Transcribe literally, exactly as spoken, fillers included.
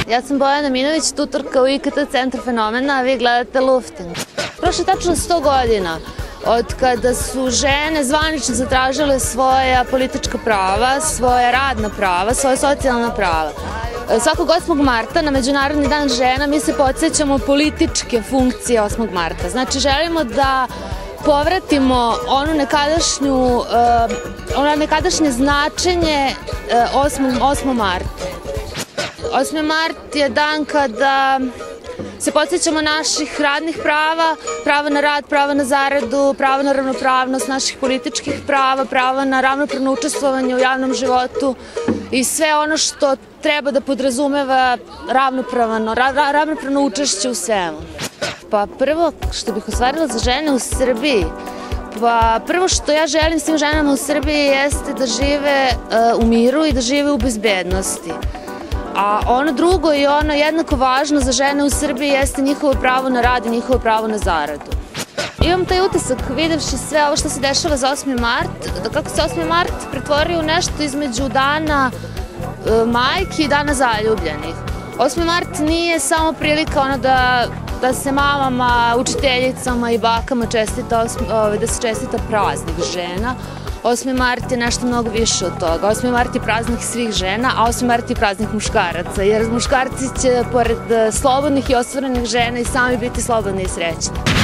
Ja sam Bojana Minović, tutorka u I K T Centru Fenomena, a vi gledate Lufting. Prošlo je tačno sto godina od kada su žene zvanično zatražile svoja politička prava, svoja radna prava, svoja socijalna prava. Svakog osmog marta na Međunarodni dan žena mi se podsjećamo političke funkcije osmog marta. Znači želimo da povratimo onu nekadašnju, ono nekadašnje značenje osmog marta. osmi mart je dan kada se podsjećamo naših radnih prava, prava na rad, prava na zaradu, prava na ravnopravnost naših političkih prava, prava na ravnopravno učestvovanje u javnom životu i sve ono što treba da podrazumeva ravnopravno, ravnopravno učešće u svemu. Pa prvo što bih ostvarila za žene u Srbiji, pa prvo što ja želim svim ženama u Srbiji jeste da žive u miru i da žive u bezbednosti. A ono drugo i ono jednako važno za žene u Srbiji jeste njihovo pravo na rad i njihovo pravo na zaradu. Imam taj utisak, videvši sve ovo što se dešava za osmi mart, da kako se osmi mart pretvorio u nešto između dana majki i dana zaljubljenih. osmi mart nije samo prilika ono da, da se mamama, učiteljicama i bakama čestita, da se čestita praznik žena. osmi mart je nešto mnogo više od toga. osmi mart je praznik svih žena, a osmi mart je praznik muškaraca, jer muškarci će pored slobodnih i ostvarenih žena i sami biti slobodni i srećni.